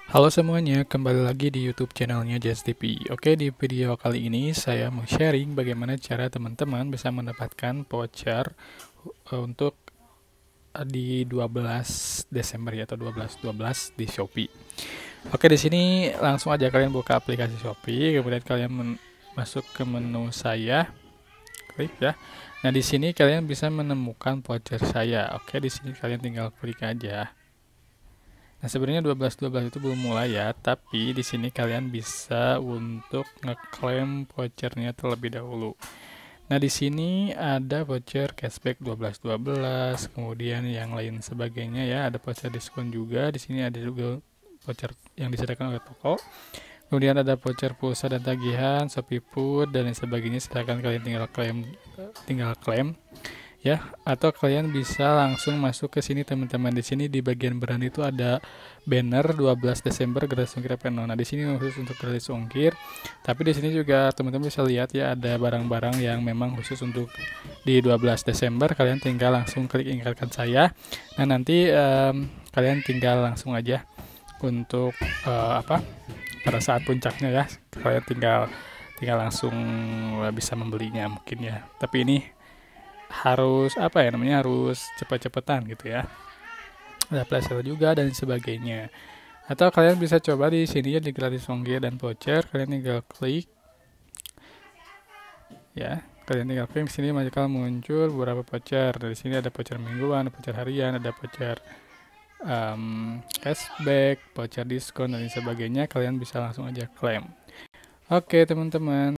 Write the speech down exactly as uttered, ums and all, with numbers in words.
Halo semuanya, kembali lagi di YouTube channelnya Jazz T V. Oke, di video kali ini saya mau sharing bagaimana cara teman-teman bisa mendapatkan voucher uh, untuk uh, di dua belas Desember ya, atau dua belas dua belas di Shopee. Oke, di sini langsung aja kalian buka aplikasi Shopee, kemudian kalian masuk ke menu saya, klik ya. Nah, di sini kalian bisa menemukan voucher saya. Oke, di sini kalian tinggal klik aja. Nah, sebenarnya dua belas dua belas itu belum mulai ya, tapi di sini kalian bisa untuk ngeklaim vouchernya terlebih dahulu. Nah, di sini ada voucher cashback dua belas dua belas, kemudian yang lain sebagainya ya, ada voucher diskon juga. Di sini ada juga voucher yang disediakan oleh toko. Kemudian ada voucher pulsa dan tagihan, Shopee Food dan lain sebagainya. Silakan kalian tinggal klaim tinggal klaim ya, atau kalian bisa langsung masuk ke sini teman-teman. Di sini di bagian beranda itu ada banner dua belas Desember gratis ongkir penuh. Nah, di sini khusus untuk gratis ongkir, tapi di sini juga teman-teman bisa lihat ya, ada barang-barang yang memang khusus untuk di dua belas Desember. Kalian tinggal langsung klik ingatkan saya. Nah, nanti um, kalian tinggal langsung aja untuk uh, apa pada saat puncaknya ya, kalian tinggal tinggal langsung bisa membelinya mungkin ya. Tapi ini harus apa ya namanya, harus cepet-cepetan gitu ya, ada flash sale juga dan sebagainya. Atau kalian bisa coba di sini ya, di gratis ongkir dan voucher, kalian tinggal klik ya, kalian tinggal klik sini bakal muncul beberapa voucher. Dari sini ada voucher mingguan, ada voucher harian, ada voucher um, cashback, voucher diskon dan sebagainya. Kalian bisa langsung aja klaim. Oke teman-teman.